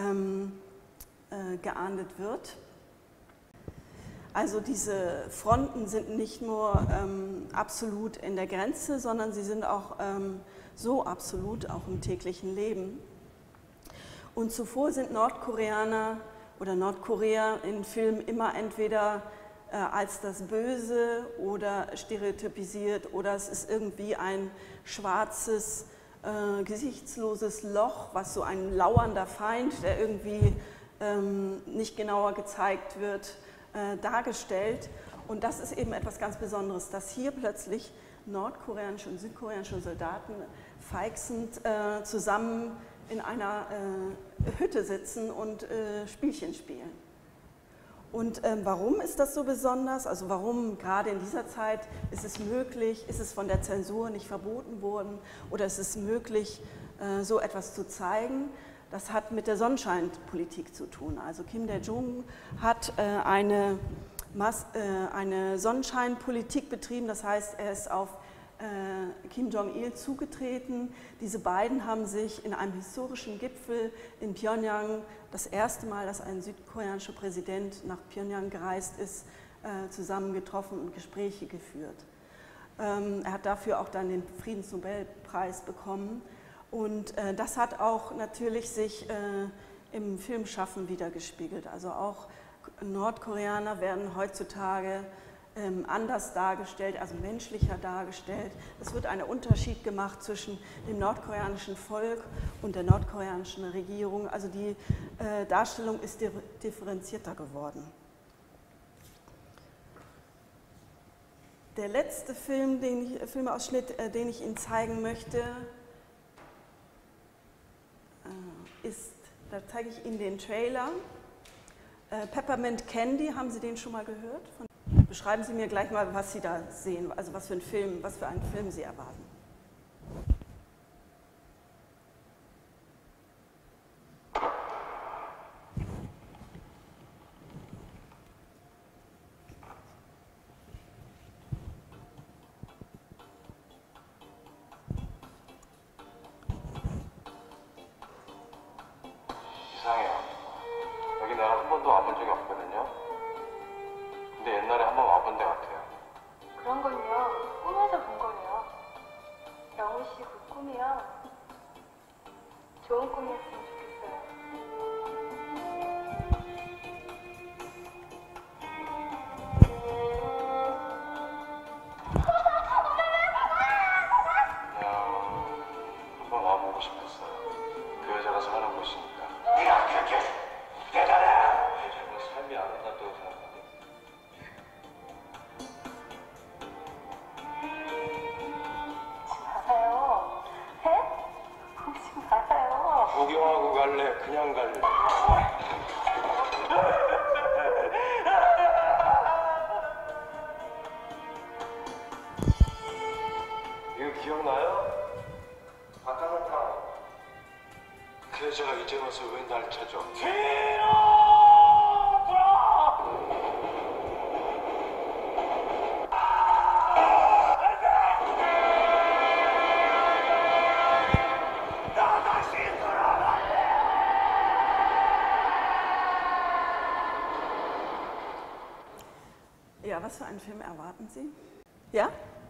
geahndet wird. Also diese Fronten sind nicht nur absolut in der Grenze, sondern sie sind auch so absolut, auch im täglichen Leben. Und zuvor sind Nordkoreaner oder Nordkorea in Filmen immer entweder als das Böse oder stereotypisiert oder es ist irgendwie ein schwarzes, gesichtsloses Loch, was so ein lauernder Feind, der irgendwie nicht genauer gezeigt wird, dargestellt. Und das ist eben etwas ganz Besonderes, dass hier plötzlich nordkoreanische und südkoreanische Soldaten feixend zusammen in einer Hütte sitzen und Spielchen spielen. Und warum ist das so besonders? Also warum gerade in dieser Zeit ist es möglich, ist es von der Zensur nicht verboten worden oder ist es möglich, so etwas zu zeigen? Das hat mit der Sonnenscheinpolitik zu tun. Also Kim Dae-jung hat eine Sonnenscheinpolitik betrieben, das heißt, er ist auf Kim Jong-il zugetreten. Diese beiden haben sich in einem historischen Gipfel in Pyongyang, das erste Mal, dass ein südkoreanischer Präsident nach Pyongyang gereist ist, zusammengetroffen und Gespräche geführt. Er hat dafür auch dann den Friedensnobelpreis bekommen und das hat auch natürlich sich im Filmschaffen widergespiegelt. Also auch Nordkoreaner werden heutzutage anders dargestellt, also menschlicher dargestellt. Es wird ein Unterschied gemacht zwischen dem nordkoreanischen Volk und der nordkoreanischen Regierung. Also die Darstellung ist differenzierter geworden. Der letzte Filmausschnitt, den ich Ihnen zeigen möchte, ist, da zeige ich Ihnen den Trailer. Peppermint Candy, haben Sie den schon mal gehört? Beschreiben Sie mir gleich mal, was Sie da sehen, also was für einen Film Sie erwarten. 이상해요. 여기 내가 한 번도 와본 적이 없거든요. 근데 옛날에 한 번 와본 데 같아요. 그런 건요, 꿈에서 본 거예요. 영우 씨 그 꿈이요. 좋은 꿈이었으면 좋겠어요. 그냥 한번 와보고 싶었어요. 그 여자가 사는 곳이니까. 요즘은 삶이 아름답다고 생각하고. 가요. 해? 오지 마요. 구경하고 갈래? 그냥 갈래? 이거 기억나요? 아까부터 그 여자가 이제 와서 왜 날 찾아? Ja, was für einen Film erwarten Sie? Ja?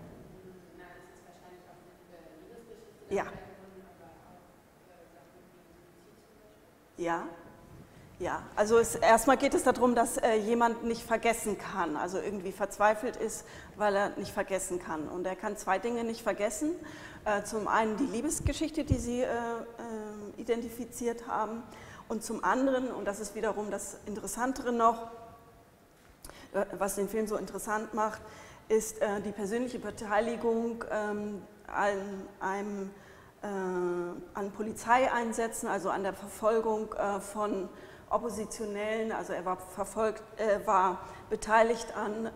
Ja. Ja. Ja, also erstmal geht es darum, dass jemand nicht vergessen kann, also irgendwie verzweifelt ist, weil er nicht vergessen kann. Und er kann zwei Dinge nicht vergessen. Zum einen die Liebesgeschichte, die Sie identifiziert haben, und zum anderen, und das ist wiederum das Interessantere noch, was den Film so interessant macht, ist die persönliche Beteiligung an Polizeieinsätzen, also an der Verfolgung von Oppositionellen. Also er war beteiligt an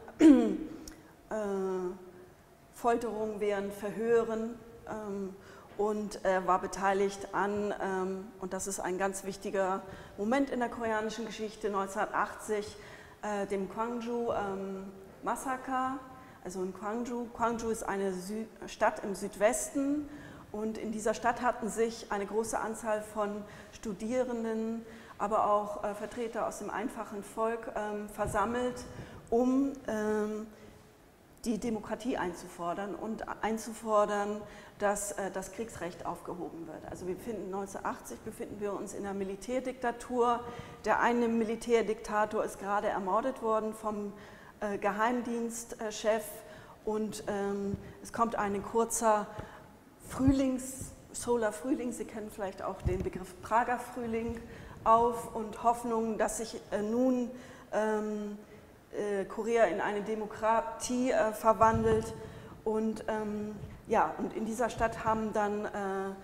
Folterungen während Verhören und war beteiligt an, und das ist ein ganz wichtiger Moment in der koreanischen Geschichte, 1980, dem Gwangju-Massaker. Also in Gwangju. Gwangju ist eine Stadt im Südwesten und in dieser Stadt hatten sich eine große Anzahl von Studierenden, aber auch Vertreter aus dem einfachen Volk versammelt, um die Demokratie einzufordern und einzufordern, dass das Kriegsrecht aufgehoben wird. Also 1980 befinden wir uns in einer Militärdiktatur. Der eine Militärdiktator ist gerade ermordet worden vom Geheimdienstchef und es kommt ein kurzer Solar Frühling, Sie kennen vielleicht auch den Begriff Prager Frühling, auf und Hoffnung, dass sich nun Korea in eine Demokratie verwandelt und ja, und in dieser Stadt haben dann,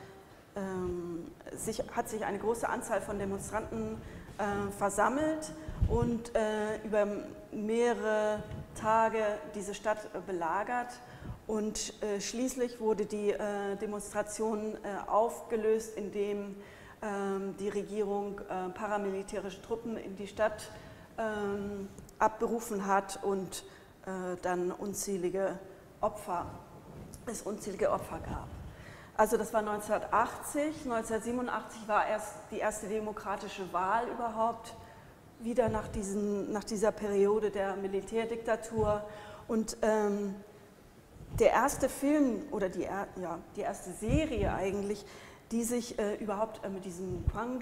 hat sich eine große Anzahl von Demonstranten versammelt und über mehrere Tage diese Stadt belagert. Und schließlich wurde die Demonstration aufgelöst, indem die Regierung paramilitärische Truppen in die Stadt abberufen hat und dann es unzählige Opfer gab. Also das war 1980, 1987 war erst die erste demokratische Wahl überhaupt, wieder nach dieser Periode der Militärdiktatur. Und der erste Film oder die erste Serie eigentlich, die sich überhaupt mit diesem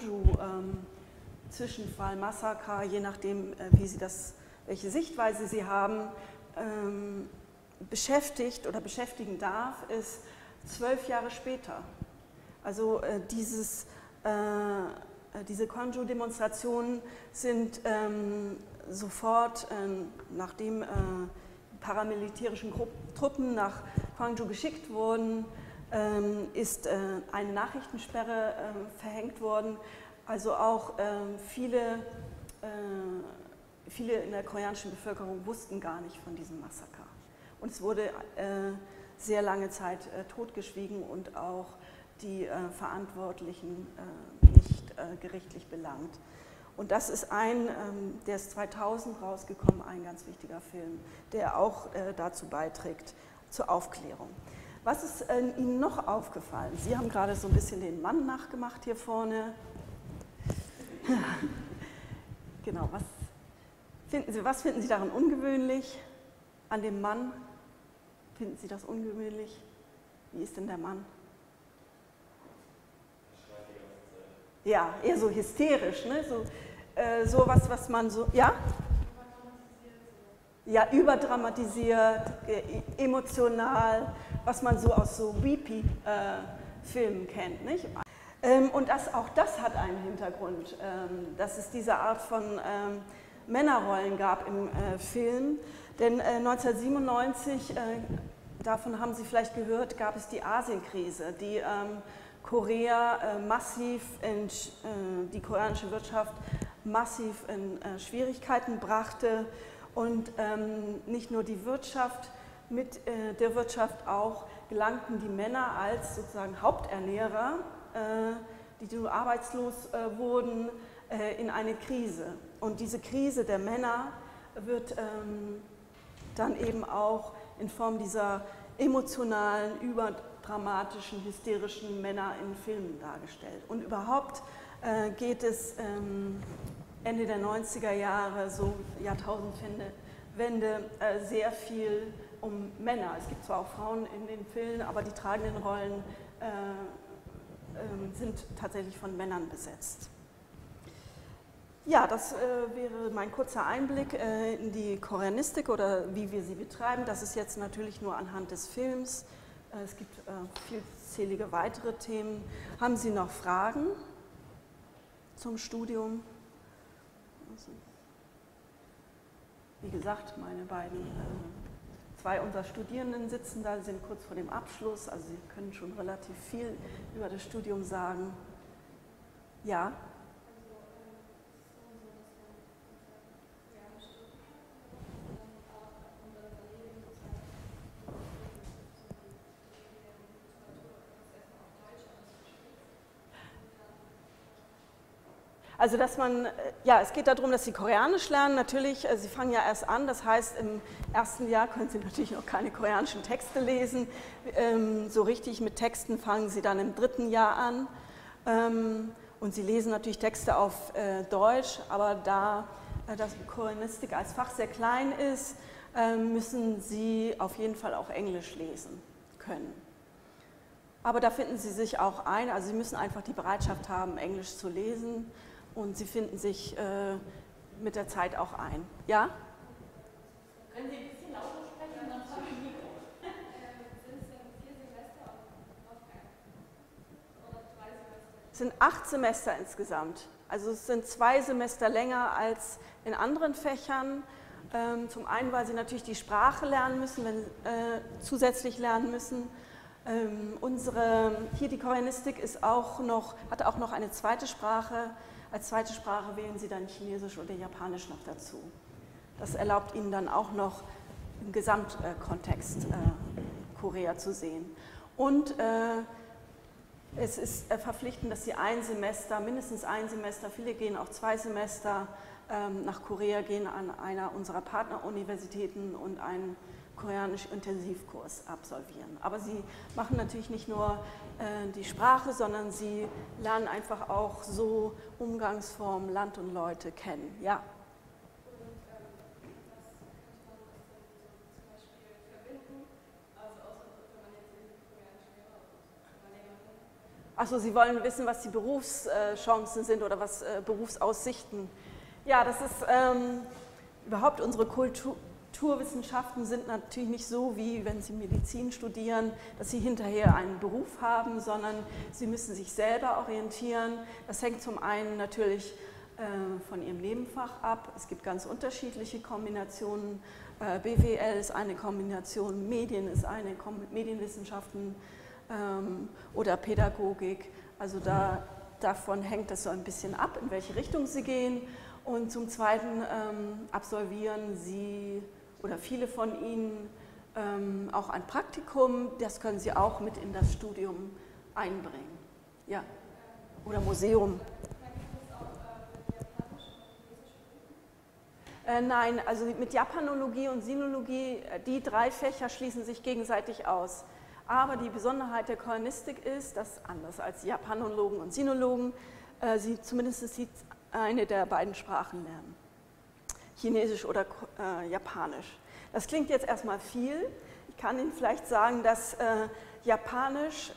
Gwangju-Zwischenfall-Massaker, je nachdem, welche Sichtweise Sie haben, beschäftigt oder beschäftigen darf, ist 12 Jahre später. Also diese Gwangju-Demonstrationen sind sofort, nachdem paramilitärischen Truppen nach Gwangju geschickt wurden, ist eine Nachrichtensperre verhängt worden. Also auch viele in der koreanischen Bevölkerung wussten gar nicht von diesem Massaker. Und es wurde sehr lange Zeit totgeschwiegen und auch die Verantwortlichen nicht gerichtlich belangt. Und das ist der ist 2000 rausgekommen, ein ganz wichtiger Film, der auch dazu beiträgt, zur Aufklärung. Was ist Ihnen noch aufgefallen? Sie haben gerade so ein bisschen den Mann nachgemacht hier vorne. Genau, was finden Sie daran ungewöhnlich? An dem Mann? Finden Sie das ungewöhnlich? Wie ist denn der Mann? Ja, eher so hysterisch, ne? So was man so, ja? Ja, überdramatisiert, emotional, was man so aus so Weepy-Filmen kennt, nicht? Und auch das hat einen Hintergrund, dass es diese Art von Männerrollen gab im Film. Denn 1997, davon haben Sie vielleicht gehört, gab es die Asienkrise, die Korea die koreanische Wirtschaft massiv in Schwierigkeiten brachte und nicht nur die Wirtschaft, mit der Wirtschaft auch gelangten die Männer als sozusagen Haupternährer, die nur arbeitslos wurden, in eine Krise. Und diese Krise der Männer wird dann eben auch in Form dieser emotionalen, überdramatischen, hysterischen Männer in Filmen dargestellt. Und überhaupt geht es Ende der 90er Jahre, so Jahrtausendwende, sehr viel um Männer. Es gibt zwar auch Frauen in den Filmen, aber die tragenden Rollen sind tatsächlich von Männern besetzt. Ja, das wäre mein kurzer Einblick in die Koreanistik oder wie wir sie betreiben. Das ist jetzt natürlich nur anhand des Films. Es gibt vielzählige weitere Themen. Haben Sie noch Fragen zum Studium? Wie gesagt, zwei unserer Studierenden sitzen da, sind kurz vor dem Abschluss, also sie können schon relativ viel über das Studium sagen. Ja? Also es geht darum, dass Sie Koreanisch lernen. Natürlich, Sie fangen ja erst an, das heißt, im ersten Jahr können Sie natürlich noch keine koreanischen Texte lesen. So richtig mit Texten fangen Sie dann im dritten Jahr an. Und Sie lesen natürlich Texte auf Deutsch, aber da das Koreanistik als Fach sehr klein ist, müssen Sie auf jeden Fall auch Englisch lesen können. Aber da finden Sie sich auch ein, also Sie müssen einfach die Bereitschaft haben, Englisch zu lesen. Und Sie finden sich mit der Zeit auch ein. Ja? Können Sie ein bisschen lauter sprechen, dann habe ich ein Mikro. Sind es denn 4 Semester oder 3 Semester? Es sind 8 Semester insgesamt. Also es sind 2 Semester länger als in anderen Fächern. Zum einen, weil Sie natürlich die Sprache lernen müssen, zusätzlich lernen müssen. Hier die Koreanistik hat auch noch eine zweite Sprache, als zweite Sprache wählen sie dann Chinesisch oder Japanisch noch dazu. Das erlaubt ihnen dann auch noch im Gesamtkontext Korea zu sehen. Und es ist verpflichtend, dass sie ein Semester, mindestens ein Semester, viele gehen auch 2 Semester nach Korea, gehen an einer unserer Partneruniversitäten und einen Koreanisch-Intensivkurs absolvieren. Aber sie machen natürlich nicht nur die Sprache, sondern sie lernen einfach auch so Umgangsformen, Land und Leute kennen. Ja. Achso, Sie wollen wissen, was die Berufschancen sind oder was Berufsaussichten. Ja, das ist überhaupt unsere Kulturwissenschaften sind natürlich nicht so, wie wenn Sie Medizin studieren, dass Sie hinterher einen Beruf haben, sondern Sie müssen sich selber orientieren. Das hängt zum einen natürlich von Ihrem Nebenfach ab. Es gibt ganz unterschiedliche Kombinationen. BWL ist eine Kombination, Medien ist eine, Medienwissenschaften oder Pädagogik. Also davon hängt es so ein bisschen ab, in welche Richtung Sie gehen. Und zum Zweiten absolvieren Sie oder viele von Ihnen auch ein Praktikum. Das können Sie auch mit in das Studium einbringen. Ja. Oder Museum. Nein, also mit Japanologie und Sinologie, die 3 Fächer schließen sich gegenseitig aus. Aber die Besonderheit der Koreanistik ist, dass anders als Japanologen und Sinologen, sie zumindest eine der beiden Sprachen lernen. Chinesisch oder Japanisch. Das klingt jetzt erstmal viel. Ich kann Ihnen vielleicht sagen, dass Japanisch,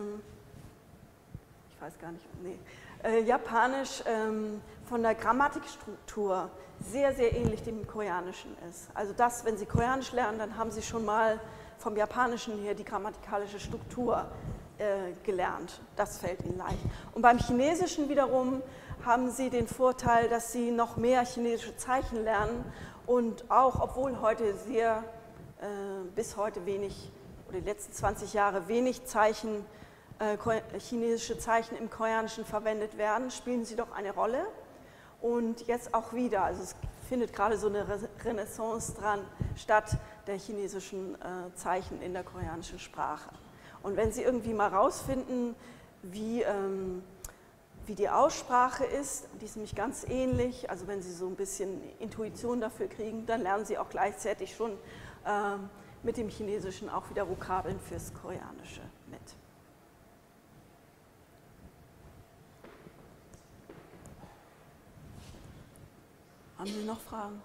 ich weiß gar nicht, nee, Japanisch von der Grammatikstruktur sehr, sehr ähnlich dem Koreanischen ist. Also das, wenn Sie Koreanisch lernen, dann haben Sie schon mal vom Japanischen her die grammatikalische Struktur gelernt. Das fällt Ihnen leicht. Und beim Chinesischen wiederum haben Sie den Vorteil, dass Sie noch mehr chinesische Zeichen lernen und auch, obwohl heute bis heute wenig, oder die letzten 20 Jahre wenig Zeichen, chinesische Zeichen im Koreanischen verwendet werden, spielen sie doch eine Rolle. Und jetzt auch wieder, also es findet gerade so eine Renaissance dran statt der chinesischen Zeichen in der koreanischen Sprache. Und wenn Sie irgendwie mal rausfinden, wie die Aussprache ist, die ist nämlich ganz ähnlich, also wenn Sie so ein bisschen Intuition dafür kriegen, dann lernen Sie auch gleichzeitig schon mit dem Chinesischen auch wieder Vokabeln fürs Koreanische mit. Haben Sie noch Fragen?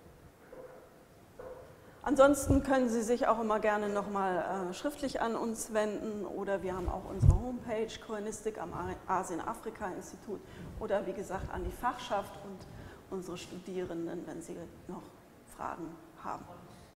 Ansonsten können Sie sich auch immer gerne nochmal schriftlich an uns wenden oder wir haben auch unsere Homepage Koreanistik am Asien-Afrika-Institut oder wie gesagt an die Fachschaft und unsere Studierenden, wenn sie noch Fragen haben.